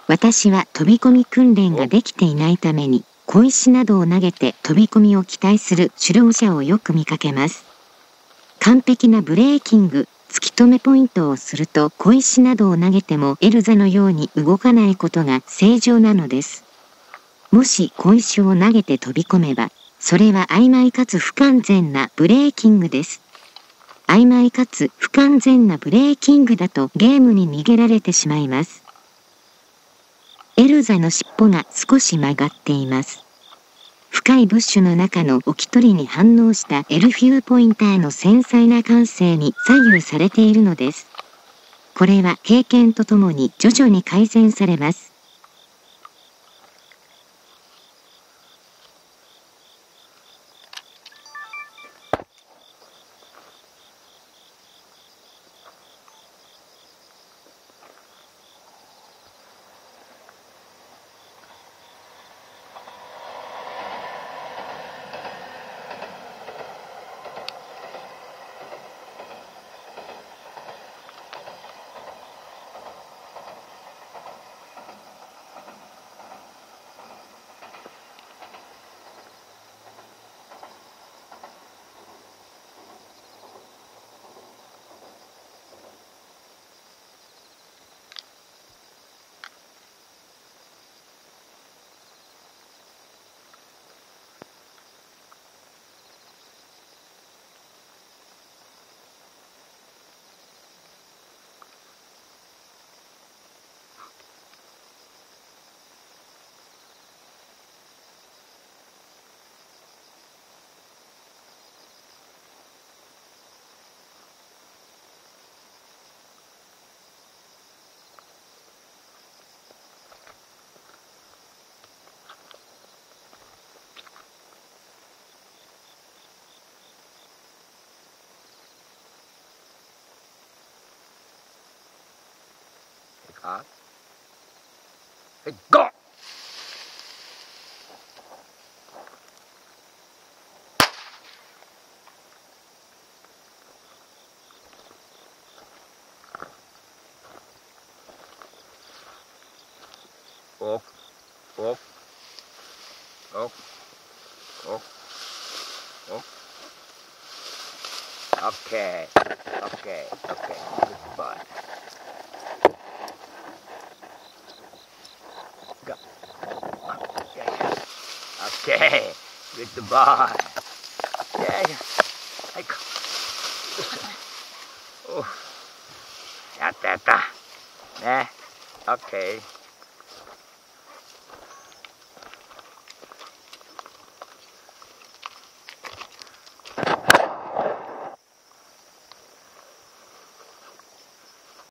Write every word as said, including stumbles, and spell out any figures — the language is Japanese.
私は飛び込み訓練ができていないために、小石などを投げて飛び込みを期待する狩猟者をよく見かけます。完璧なブレーキング、突き止めポイントをすると小石などを投げてもエルザのように動かないことが正常なのです。もし小石を投げて飛び込めば、それは曖昧かつ不完全なブレーキングです。曖昧かつ不完全なブレーキングだとゲームに逃げられてしまいます。エルザの尻尾が少し曲がっています。深いブッシュの中の置き取りに反応したエルフューポインターの繊細な感性に左右されているのです。これは経験とともに徐々に改善されます。 はい、ゴー！おおおおおおオッケーオッケーオッケーグッドバイゴーオッケーグッドバイイェイはいこおやったやったねオッケー